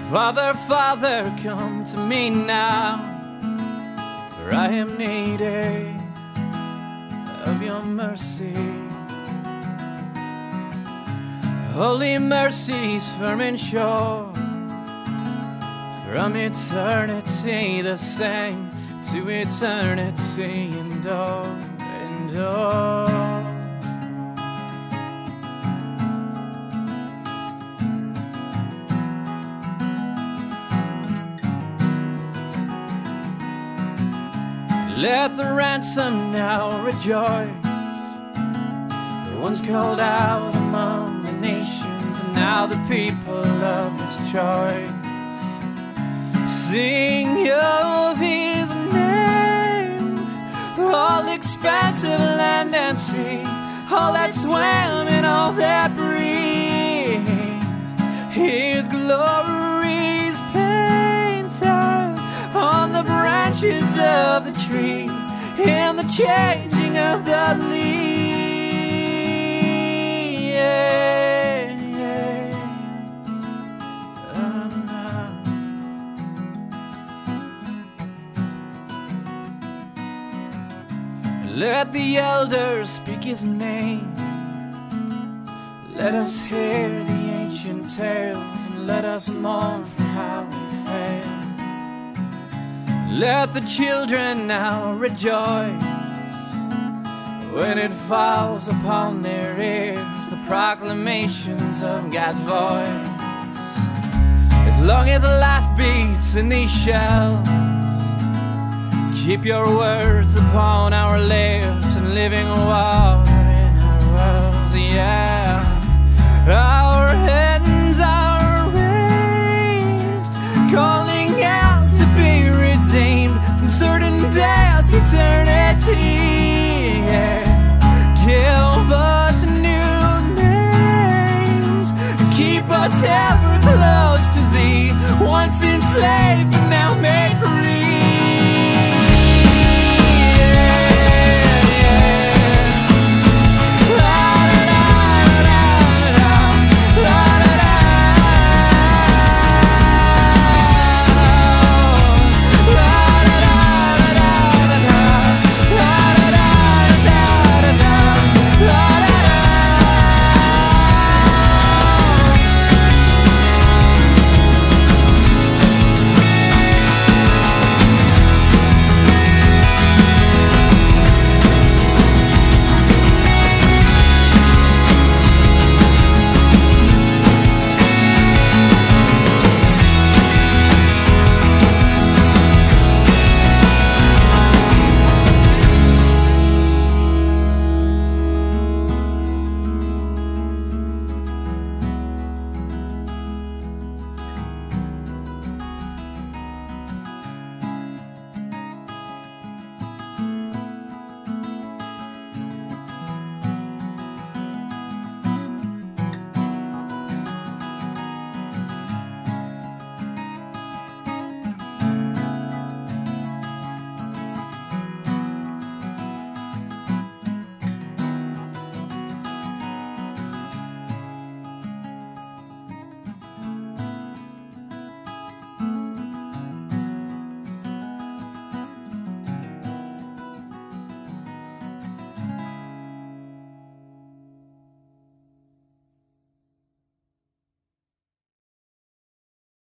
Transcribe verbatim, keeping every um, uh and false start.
Father, Father, come to me now, for I am needy of your mercy. Holy mercies firm and sure, from eternity the same, to eternity endure, endure. Let the ransom now rejoice, the ones called out among the nations, and now the people of His choice. Sing of His name, all expansive land and sea, all that swam and all that breathes. His glory's painted on the branches of the trees, in the changing of the leaves. Oh, no. Let the elders speak His name. Let us hear the ancient tales, and let us mourn for how we failed. Let the children now rejoice when it falls upon their ears the proclamations of God's voice. As long as life beats in these shells, keep your words upon our lips and living water in our wells. Yeah, our hands are raised, calling out to be redeemed from certain death's eternity. Yeah. Give us new names, keep us ever close to Thee, once enslaved.